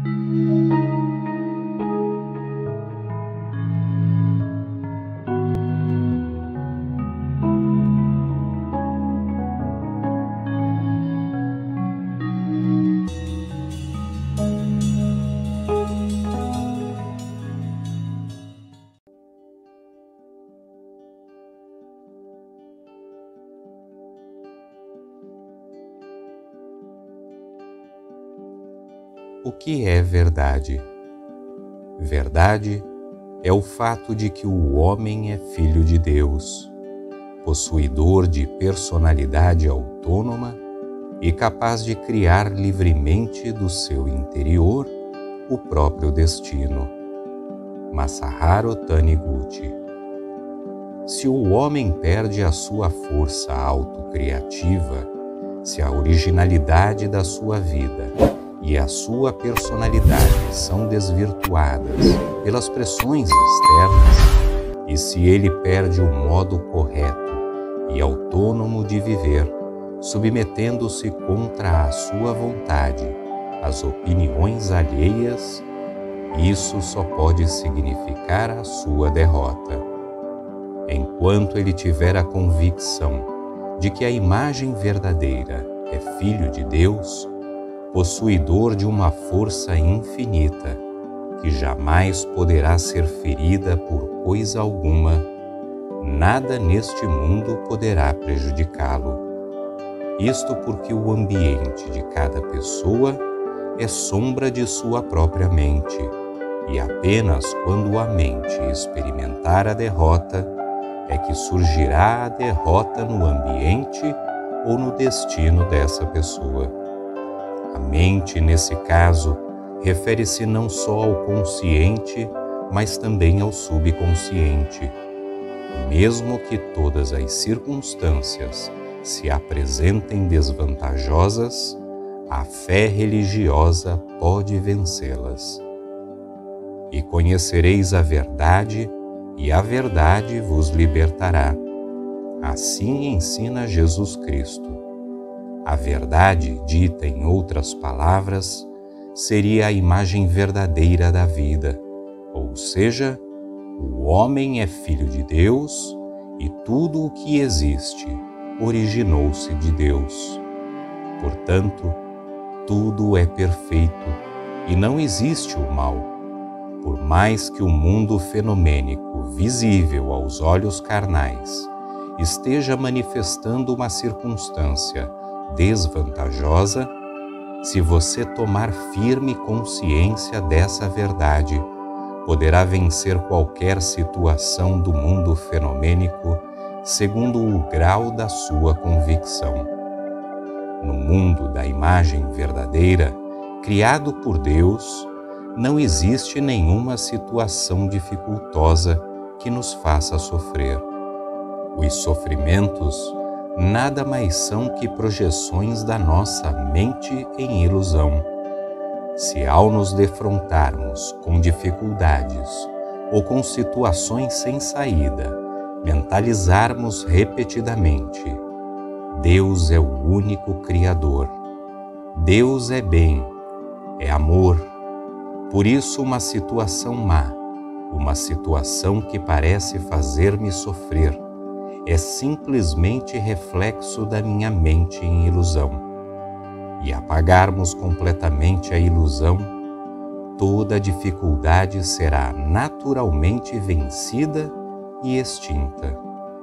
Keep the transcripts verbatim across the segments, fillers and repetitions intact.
O que é verdade? Verdade é o fato de que o homem é filho de Deus, possuidor de personalidade autônoma e capaz de criar livremente do seu interior o próprio destino. Masaharu Taniguchi. Se o homem perde a sua força autocriativa, se a originalidade da sua vida e a sua personalidade são desvirtuadas pelas pressões externas, e se ele perde o modo correto e autônomo de viver, submetendo-se contra a sua vontade às opiniões alheias, isso só pode significar a sua derrota. Enquanto ele tiver a convicção de que a imagem verdadeira é filho de Deus, possuidor de uma força infinita, que jamais poderá ser ferida por coisa alguma, nada neste mundo poderá prejudicá-lo. Isto porque o ambiente de cada pessoa é sombra de sua própria mente, e apenas quando a mente experimentar a derrota é que surgirá a derrota no ambiente ou no destino dessa pessoa. A mente, nesse caso, refere-se não só ao consciente, mas também ao subconsciente. Mesmo que todas as circunstâncias se apresentem desvantajosas, a fé religiosa pode vencê-las. E conhecereis a verdade, e a verdade vos libertará. Assim ensina Jesus Cristo. A verdade, dita em outras palavras, seria a imagem verdadeira da vida, ou seja, o homem é filho de Deus e tudo o que existe originou-se de Deus. Portanto, tudo é perfeito e não existe o mal. Por mais que o mundo fenomênico, visível aos olhos carnais, esteja manifestando uma circunstância desvantajosa, se você tomar firme consciência dessa verdade, poderá vencer qualquer situação do mundo fenomênico segundo o grau da sua convicção. No mundo da imagem verdadeira, criado por Deus, não existe nenhuma situação dificultosa que nos faça sofrer. Os sofrimentos nada mais são que projeções da nossa mente em ilusão. Se ao nos defrontarmos com dificuldades ou com situações sem saída, mentalizarmos repetidamente: Deus é o único Criador, Deus é bem, é amor, por isso uma situação má, uma situação que parece fazer-me sofrer, é simplesmente reflexo da minha mente em ilusão. E apagarmos completamente a ilusão, toda dificuldade será naturalmente vencida e extinta.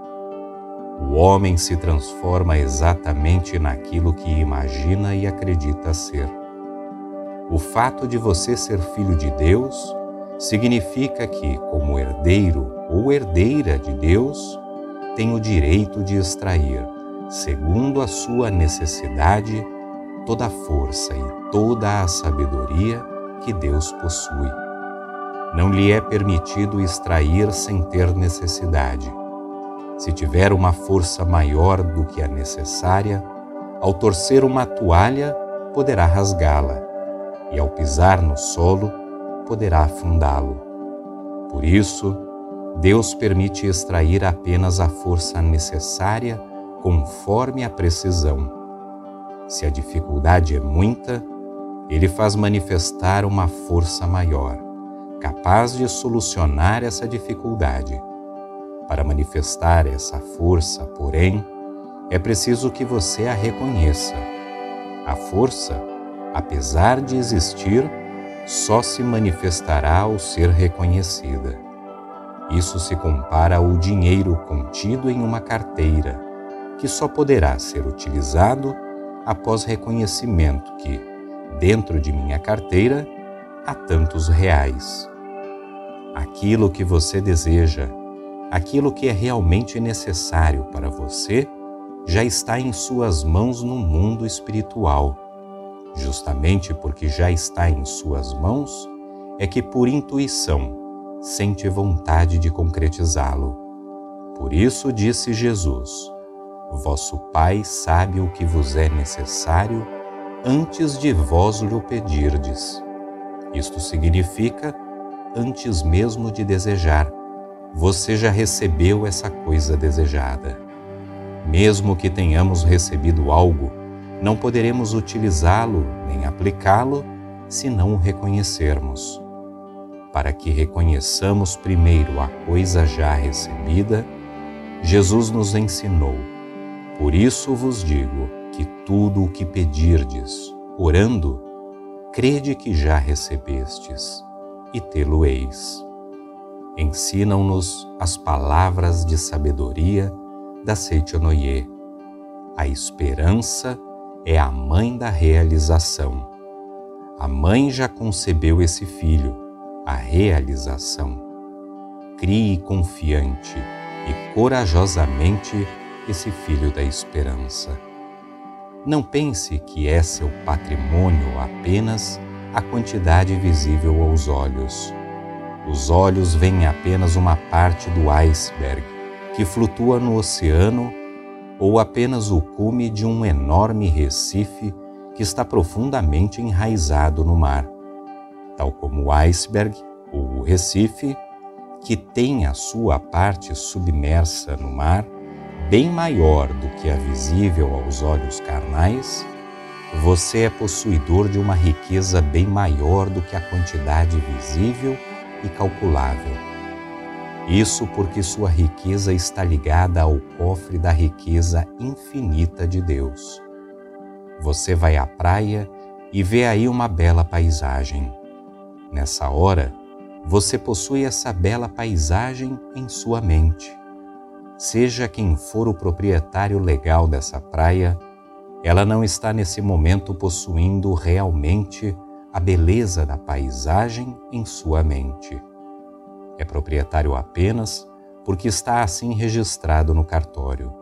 O homem se transforma exatamente naquilo que imagina e acredita ser. O fato de você ser filho de Deus significa que, como herdeiro ou herdeira de Deus, tem o direito de extrair, segundo a sua necessidade, toda a força e toda a sabedoria que Deus possui. Não lhe é permitido extrair sem ter necessidade. Se tiver uma força maior do que a necessária, ao torcer uma toalha, poderá rasgá-la, e ao pisar no solo, poderá afundá-lo. Por isso, Deus permite extrair apenas a força necessária conforme a precisão. Se a dificuldade é muita, Ele faz manifestar uma força maior, capaz de solucionar essa dificuldade. Para manifestar essa força, porém, é preciso que você a reconheça. A força, apesar de existir, só se manifestará ao ser reconhecida. Isso se compara ao dinheiro contido em uma carteira, que só poderá ser utilizado após reconhecimento que, dentro de minha carteira, há tantos reais. Aquilo que você deseja, aquilo que é realmente necessário para você, já está em suas mãos no mundo espiritual. Justamente porque já está em suas mãos, é que por intuição sente vontade de concretizá-lo. Por isso disse Jesus: vosso Pai sabe o que vos é necessário antes de vós lhe pedirdes. Isto significa, antes mesmo de desejar, você já recebeu essa coisa desejada. Mesmo que tenhamos recebido algo, não poderemos utilizá-lo nem aplicá-lo se não o reconhecermos. Para que reconheçamos primeiro a coisa já recebida, Jesus nos ensinou: por isso vos digo que tudo o que pedirdes, orando, crede que já recebestes, e tê-lo-eis. Ensinam-nos as palavras de sabedoria da Seichonoye. A esperança é a mãe da realização. A mãe já concebeu esse filho, a realização. Crie confiante e corajosamente esse filho da esperança. Não pense que é seu patrimônio apenas a quantidade visível aos olhos. Os olhos veem apenas uma parte do iceberg que flutua no oceano ou apenas o cume de um enorme recife que está profundamente enraizado no mar, tal como o iceberg ou o recife, que tem a sua parte submersa no mar, bem maior do que a visível aos olhos carnais. Você é possuidor de uma riqueza bem maior do que a quantidade visível e calculável. Isso porque sua riqueza está ligada ao cofre da riqueza infinita de Deus. Você vai à praia e vê aí uma bela paisagem. Nessa hora, você possui essa bela paisagem em sua mente. Seja quem for o proprietário legal dessa praia, ela não está nesse momento possuindo realmente a beleza da paisagem em sua mente. É proprietário apenas porque está assim registrado no cartório.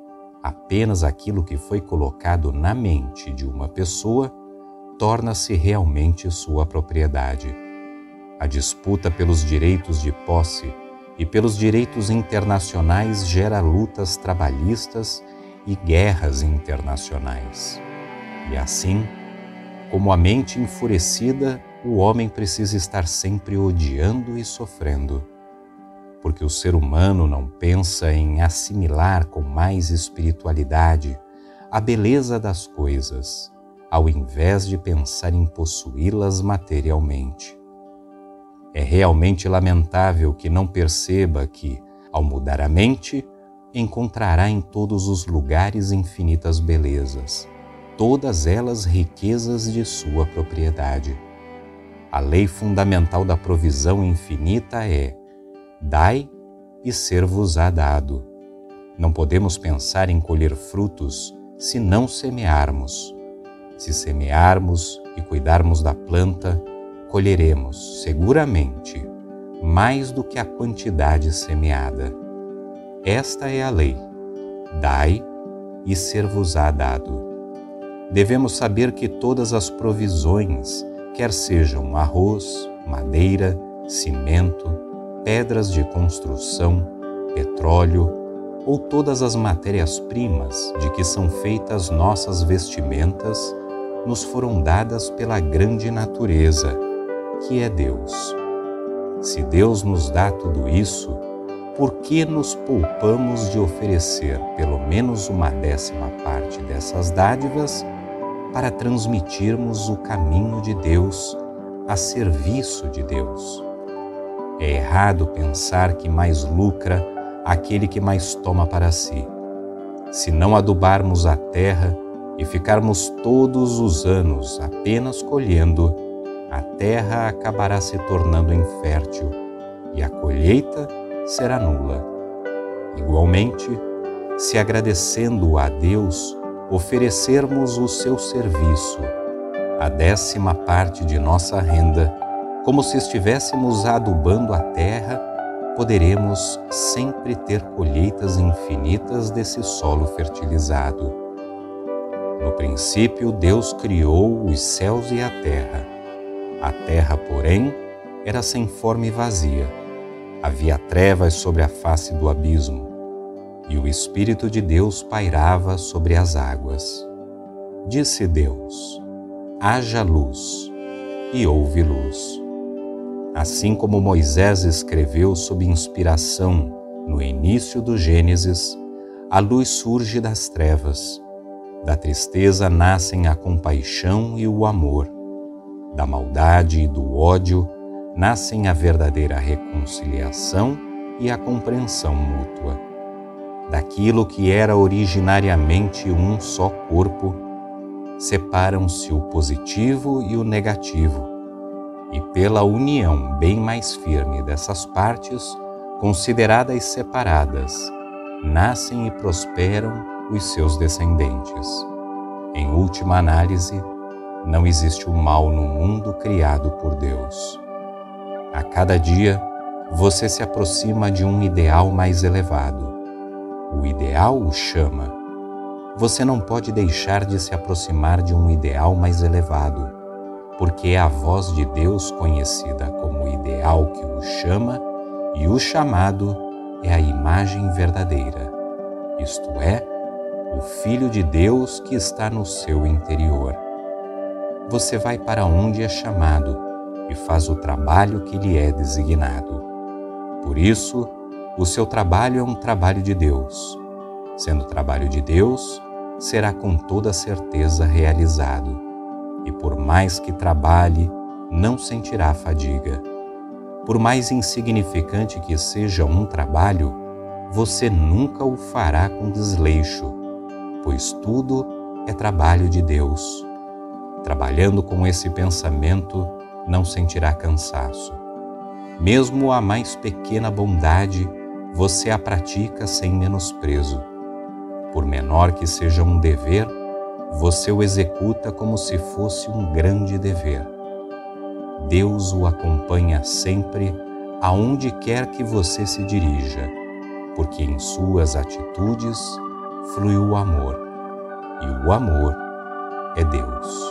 Apenas aquilo que foi colocado na mente de uma pessoa torna-se realmente sua propriedade. A disputa pelos direitos de posse e pelos direitos internacionais gera lutas trabalhistas e guerras internacionais. E assim, como a mente enfurecida, o homem precisa estar sempre odiando e sofrendo, porque o ser humano não pensa em assimilar com mais espiritualidade a beleza das coisas, ao invés de pensar em possuí-las materialmente. É realmente lamentável que não perceba que, ao mudar a mente, encontrará em todos os lugares infinitas belezas, todas elas riquezas de sua propriedade. A lei fundamental da provisão infinita é: dai e ser-vos-á dado. Não podemos pensar em colher frutos se não semearmos. Se semearmos e cuidarmos da planta, colheremos, seguramente, mais do que a quantidade semeada. Esta é a lei: dai e ser-vos-á dado. Devemos saber que todas as provisões, quer sejam arroz, madeira, cimento, pedras de construção, petróleo ou todas as matérias-primas de que são feitas nossas vestimentas, nos foram dadas pela grande natureza, que é Deus. Se Deus nos dá tudo isso, por que nos poupamos de oferecer pelo menos uma décima parte dessas dádivas para transmitirmos o caminho de Deus a serviço de Deus. É errado pensar que mais lucra aquele que mais toma para si. Se não adubarmos a terra e ficarmos todos os anos apenas colhendo, a terra acabará se tornando infértil e a colheita será nula. Igualmente, se agradecendo a Deus, oferecermos o seu serviço, a décima parte de nossa renda, como se estivéssemos adubando a terra, poderemos sempre ter colheitas infinitas desse solo fertilizado. No princípio, Deus criou os céus e a terra. A terra, porém, era sem forma e vazia. Havia trevas sobre a face do abismo, e o Espírito de Deus pairava sobre as águas. Disse Deus: haja luz, e houve luz. Assim como Moisés escreveu sob inspiração no início do Gênesis, a luz surge das trevas. Da tristeza nascem a compaixão e o amor. Da maldade e do ódio nascem a verdadeira reconciliação e a compreensão mútua. Daquilo que era originariamente um só corpo, separam-se o positivo e o negativo, e pela união bem mais firme dessas partes, consideradas separadas, nascem e prosperam os seus descendentes. Em última análise, não existe o mal no mundo criado por Deus. A cada dia, você se aproxima de um ideal mais elevado. O ideal o chama. Você não pode deixar de se aproximar de um ideal mais elevado, porque é a voz de Deus conhecida como ideal que o chama, e o chamado é a imagem verdadeira, isto é, o Filho de Deus que está no seu interior. Você vai para onde é chamado e faz o trabalho que lhe é designado. Por isso, o seu trabalho é um trabalho de Deus. Sendo trabalho de Deus, será com toda certeza realizado. E por mais que trabalhe, não sentirá fadiga. Por mais insignificante que seja um trabalho, você nunca o fará com desleixo, pois tudo é trabalho de Deus. Trabalhando com esse pensamento, não sentirá cansaço. Mesmo a mais pequena bondade, você a pratica sem menosprezo. Por menor que seja um dever, você o executa como se fosse um grande dever. Deus o acompanha sempre aonde quer que você se dirija, porque em suas atitudes flui o amor, e o amor é Deus.